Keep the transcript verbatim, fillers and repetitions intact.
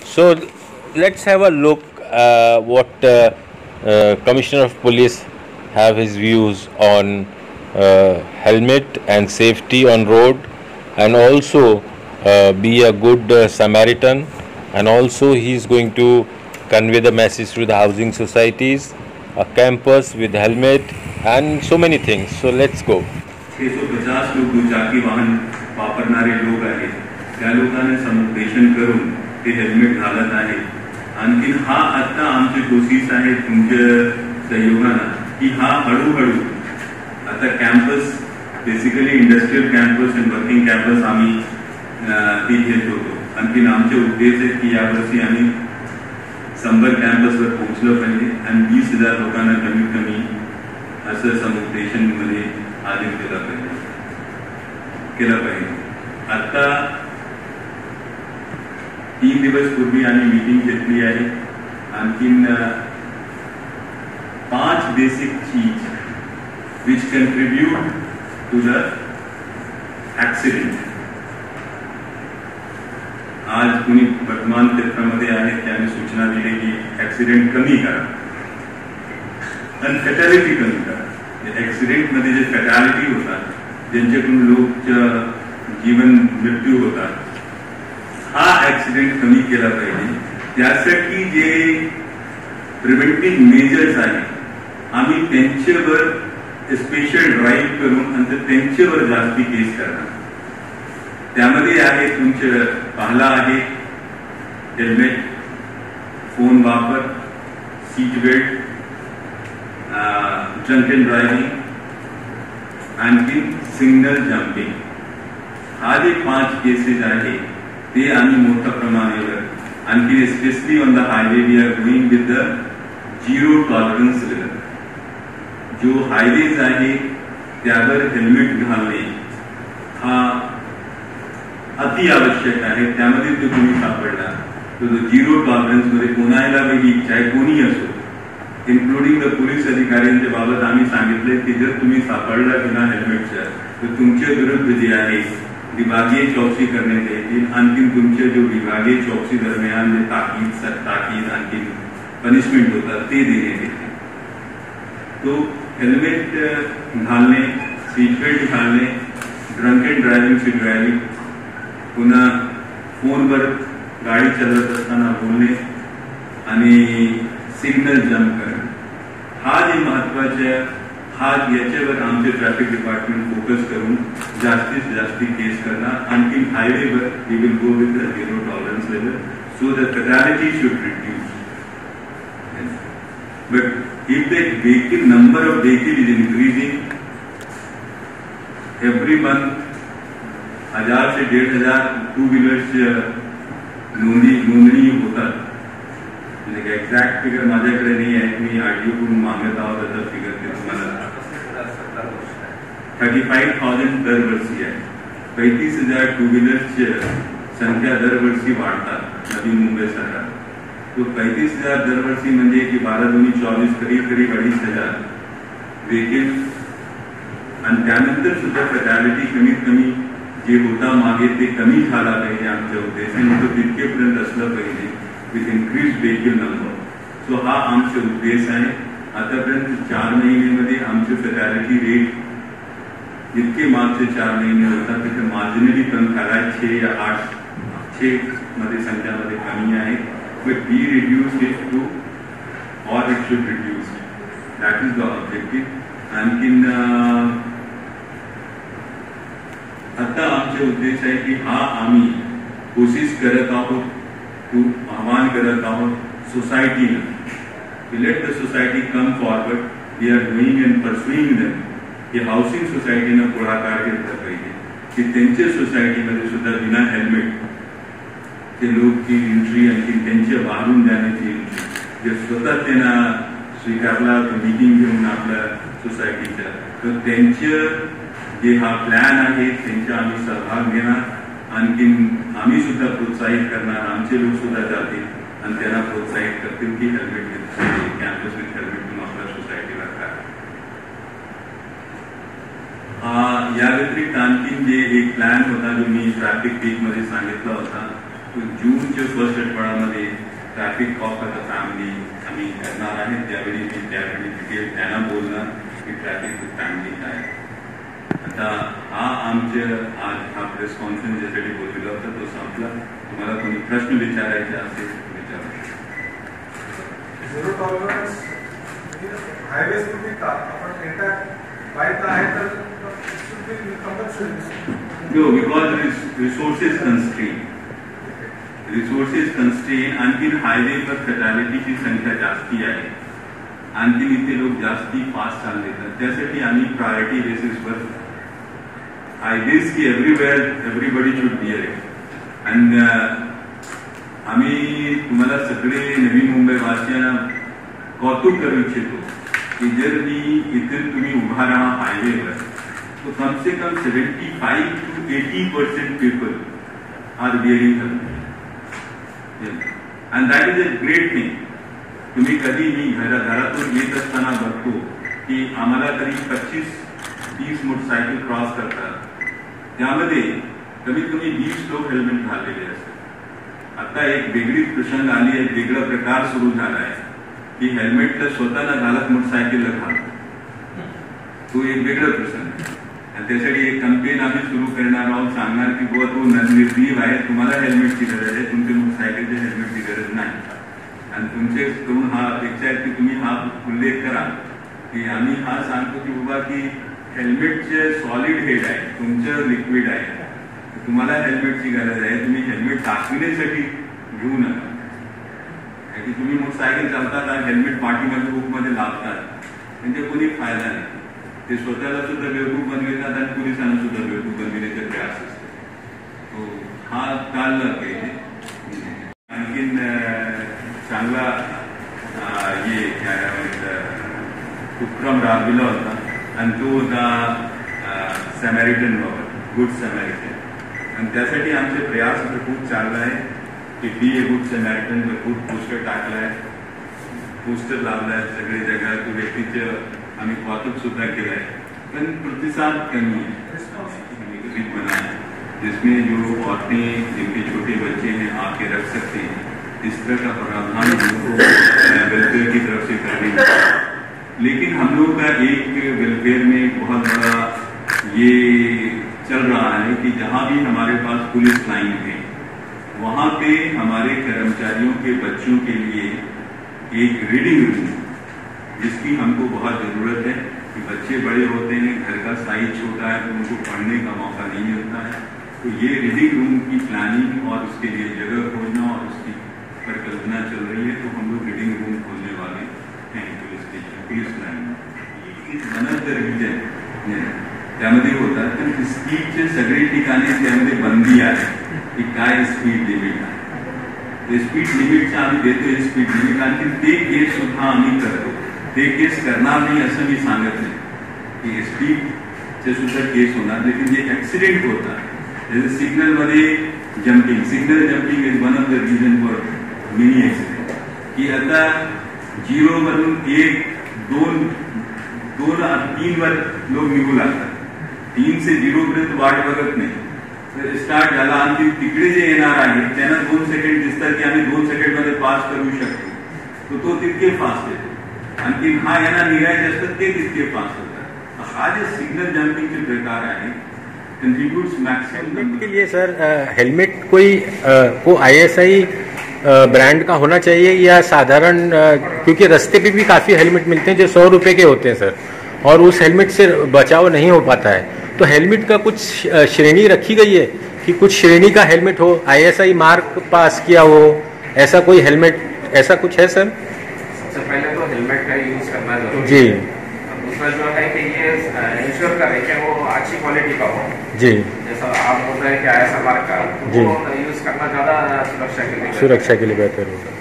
So let's have a look uh, what uh, uh, Commissioner of Police have his views on uh, helmet and safety on road, and also uh, be a good uh, Samaritan, and also he is going to convey the message to the housing societies, a campus with helmet and so many things. So let's go. छह सौ पचास लोक दुचाकी वाहन वापरणारे लोक आहेत, त्या लोकांना समुपदेशन करून ते हेल्मेट घालत आहेत. आणखी हा आता आमचे कोशिश आहे तुमच्या सहयोगाने की हा हळूहळू आता कॅम्पस बेसिकली इंडस्ट्रियल कॅम्पस आणि वर्किंग कॅम्पस आम्ही ती घेत होतो. आणखी आमचे उद्देश आहे की यावर्षी आम्ही शंभर कॅम्पसवर पोहोचलं पाहिजे आणि वीस हजार लोकांना कमीत कमी असं समुपदेशन मध्ये आधीन केलं पाहिजे केलं पाहिजे. आता तीन दिवस पूर्वी आम्ही मीटिंग घेतली आहे. आणखीन पाच बेसिक चीज which contribute to the accident. आज कुणी वर्तमानपत्रामध्ये आहे त्याने सूचना दिली की ऍक्सिडेंट कमी करा आणि फॅटॅलिटी कमी करा. ऍक्सिडेंट मध्ये जे फॅटॅलिटी होतात, ज्यांच्याकडून लोक जीवन मृत्यू होतात, हा ऍक्सिडेंट कमी केला पाहिजे. त्यासाठी जे प्रिव्हेंटिव्ह मेजर्स आहेत आम्ही त्यांच्यावर स्पेशल ड्राईव्ह करून आणि त्यांच्यावर जास्ती केस करणार. त्यामध्ये आहे तुमचं पहिला आहे हेल्मेट, फोन वापर, सीट बेल्ट, ड्रंकन ड्रायव्हिंग, आणखी सिग्नल जम्पिंग. हा जे पाच केसेस आहे ते आम्ही मोठ्या प्रमाणावर आणखी specially on the highway we are going with the zero tolerance level. जो हायवेज आहे त्यावर हेल्मेट घालणे हा अति आवश्यक आहे. त्यामध्ये तो तुम्ही सापडला तो झिरो टॉलरन्स मध्ये कोणाला वेगळी चाहे कोणी असो, इन्क्लुडिंग द पोलीस अधिकाऱ्यांच्या बाबत आम्ही सांगितले की जर तुम्ही सापडला बिना हेल्मेटच्या तर तुमच्या विरुद्ध जे आहे विभागीय चौकशी करण्यात येतील. आणखी तुमच्या जो विभागीय चौकशी दरम्यान जे ताकीद ताकीद आणखी पनिशमेंट होतात ते देण्यात येते. तो हेल्मेट घालणे, सीट बेल्ट घालणे, ड्रंकन ड्रायव्हिंग सीट ड्रायव्हिंग, पुन्हा फोनवर गाडी चालवत असताना बोलणे आणि सिग्नल जम्प करणं, हा जे महत्वाचे हा याच्यावर आमचे ट्रॅफिक डिपार्टमेंट फोकस करून जास्तीत जास्त केस करणार. आणखी हायवेवर we will go with the zero tolerance level so the fatality should reduce. But if the vehicle number of vehicle is increasing every month, हजार से डेढ़ हजार टू व्हीलर्स नोंदणी नोंदणी होतात. म्हणजे एक्झॅक्ट फिगर माझ्याकडे नाही आहे, मी आरटीओ कडून मागत आहोत त्याचा फिगर ते तुम्हाला थर्टी फाईव्ह थाउजंड दरवर्षी आहे. पैतीस हजार टू व्हीलर्सची संख्या दरवर्षी वाढतात नवी मुंबई शहरात. तो पैतीस हजार दरवर्षी म्हणजे की बारा दोन्ही चोवीस करीब करीब अडीच हजार व्हेकल. आणि त्यानंतर सुद्धा फॅटॅलिटी कमीत कमी जे होता मागे ते कमी झाला पाहिजे. आमच्या उद्देशाने तो तितकेपर्यंत असलं पाहिजे with increase vehicle number. So हा आमचा उद्देश आहे. आतापर्यंत चार महिन्यामध्ये आमचे फॅटॅलिटी रेट जितके मागचे चार महिने होता तिथे मार्जिनली कमी झाला. छे या आठ छे मध्ये संख्यामध्ये कमी आहे. But we reduce it to or it should reduce. That is the objective. आणखीन आता आमचे उद्देश आहे की हा आम्ही कोशिश करत आहोत, तू आवाहन करत आहोत सोसायटीला की let the society come forward. We are doing and pursuing them की हाऊसिंग सोसायटीनं पुढाकार घेतला पाहिजे की त्यांच्या सोसायटीमध्ये सुद्धा बिना हेल्मेट ते लोक की एंट्री आणखी त्यांच्या वाढून जाण्याची एंट्री जे स्वतः त्यांना स्वीकारला मीटिंग घेऊन आपल्या सोसायटीच्या, तर त्यांचं जे हा प्लॅन आहे त्यांचा आम्ही सहभाग घेणार. आणखीन आम्ही सुद्धा प्रोत्साहित करणार. आमचे लोक सुद्धा जातील आणि त्यांना प्रोत्साहित करतील की हेल्मेट घेतले कॅम्पस विथ हेल्मेट तुम्ही आपल्या सोसायटीला करा. या व्यतिरिक्त आणखीन जे एक प्लॅन होता जो मी ट्रॅफिक वीक मध्ये सांगितला होता जूनच्या फर्स्ट आठवड्यामध्ये ट्रॅफिक कॉप आता फॅमिली आम्ही करणार आहे. त्यावेळी मी त्यावेळी डिटेल त्यांना बोलणार की ट्रॅफिक फॅमिली काय. आता हा आमच्या आज हा प्रेस कॉन्फरन्स ज्यासाठी बोललेला होता तो संपला. तुम्हाला कोणी प्रश्न विचारायचे असेल विचारा. झिरो टॉलरन्स हायवेज तुम्ही का आपण एंटायर बाईक आहे तर No, because resources constraint. Resources constraint. आणखी हायवे पर फॅटॅलिटीची संख्या जास्ती आहे. आणखी इथे लोक जास्ती फास्ट चालले आहेत. त्यासाठी आम्ही प्रायोरिटी बेसिसवर हायवेज की everywhere everybody should bear it. And आम्ही तुम्हाला सगळे नवी मुंबई वासियांना कौतुक करू इच्छितो की जर मी इथे तुम्ही उभा राहा हायवेवर तो कम से कम seventy-five to eighty percent people are wearing helmet. And that is a great thing. तुम्ही कधी मी घरातून येत असताना बघतो की आम्हाला तरी पच्चीस तीस मोटरसायकल क्रॉस करतात. त्यामध्ये कमीत कमी वीस लोक हेल्मेट घातलेले असतात. आता एक वेगळीच प्रसंग आली आहे, वेगळा प्रकार सुरू झाला आहे की हेल्मेटला स्वतःला घालत मोटरसायकलला घालतो. तो एक वेगळा प्रसंग. त्यासाठी एक कॅम्पेन आम्ही सुरू करणार आहोत. सांगणार की बुवा तो निर्जीव आहे, तुम्हाला हेल्मेटची गरज आहे, तुमच्या मोटरसायकलच्या हेल्मेटची गरज नाही. आणि तुमचे करून हा अपेक्षा आहे की तुम्ही हा उल्लेख करा की आम्ही हा सांगतो की बाबा की हेल्मेटचे सॉलिड हेड आहे, तुमचं लिक्विड आहे, तुम्हाला हेल्मेटची गरज आहे. तुम्ही हेल्मेट दाखविण्यासाठी घेऊ नका. की तुम्ही मोटरसायकल चालतात हेल्मेट पाठीमध्ये बुकमध्ये लावतात म्हणजे कोणी फायदा नाही. ते स्वतःला सुद्धा बेवकूफ बनवितात आणि पोलिसांना सुद्धा बेवकूफ बनविण्याचे प्रयास असतो. हा टाळला पाहिजे. आणखीन चांगला हे उपक्रम राबविला होता आणि तो होता सॅमॅरिटन बाबत, गुड सॅमॅरिटन. आणि त्यासाठी आमचे प्रयास खूप चालला आहे की बी ए गुड सॅमॅरिटन खूप पोस्टर टाकला आहे, पोस्टर लावला आहे सगळे जगात. व्यक्तीचं आम्ही कौतुक सुद्धा केला है, पण प्रतिसाद कमी है. बना है जिसमें जो औरतें जिनके छोटे बच्चे हैं आके रख सकते हैं, इस तरह का प्रावधान हमको वेलफेयर की तरफ से करने का. लेकिन हम लोग का एक वेलफेयर में बहुत बड़ा ये चल रहा है कि जहाँ भी हमारे पास पुलिस लाइन है वहाँ पे हमारे कर्मचारियों के बच्चों के लिए एक रीडिंग रूम जिसकी हमको बहुत जरूरत है कि बच्चे बड़े होते हैं, घर का साइज छोटा है तो उनको पढ़ने का मौका नहीं मिलता है. तो ये रीडिंग रूम की प्लानिंग और उसके लिए जगह खोजना और उसकी परिकल्पना चल रही है. तो हम लोग रीडिंग रूम खोलने वाले हैं पुलिस स्टेशन पुलिस लाइन. मनत रिव्हिजन त्यामध्ये होतात पण स्पीडचे सगळे ठिकाणी त्यामध्ये बंदी आहे की काय स्पीड लिमिट आहे. ते स्पीड लिमिटच्या आम्ही देतोय स्पीड लिमिट. आणखी ते केस सुद्धा आम्ही करतो. ते केस करणार नाही असं मी सांगत नाही की स्पीडचे सुद्धा केस होणार. लेकिन जे ऍक्सिडेंट होतात जसे सिग्नल मध्ये jumping, signal jumping is one of the reason for mini accident. की आता झिरो मधून एक दोन दोन तीन वर लोक निघू लागतात. तीन से झिरो पर्यंत वाट बघत नाही. तर स्टार्ट झाला आणखी तिकडे जे येणार आहे त्यांना दोन सेकंड दिसतात की आम्ही दोन सेकंड मध्ये पास करू शकतो. तो तो तितके फास्ट येतो. आणखी हा यांना निघायचे असतात ते तितके फास्ट होतात. हा जे सिग्नल जम्पिंगचे प्रकार आहे कंट्रीब्यूट्स मैक्सिमम के लिए. सर हेलमेट कोई को आईएसआई ब्रांड का होना चाहिए या साधारण, क्योंकि रास्ते पे भी काफी हेलमेट मिलते हैं जो सौ रुपए के होते हैं सर, और उस हेलमेट से बचाव नहीं हो पाता है. तो हेलमेट का कुछ श्रेणी रखी गई है कि कुछ श्रेणी का हेलमेट हो, आईएसआई मार्क पास किया हो, ऐसा कोई हेलमेट ऐसा कुछ है सर? सबसे पहले तो हेलमेट का यूज करना जरूरी जी. दूसरा जो है कि ये इंश्योर करें कि वो अच्छी क्वालिटी का हो. जी. जैसा आप बोल रहे हैं कि आईएसआई मार्क का जी वो यूज करना ज्यादा सुरक्षा के लिए सुरक्षा के लिए बेहतर होगा.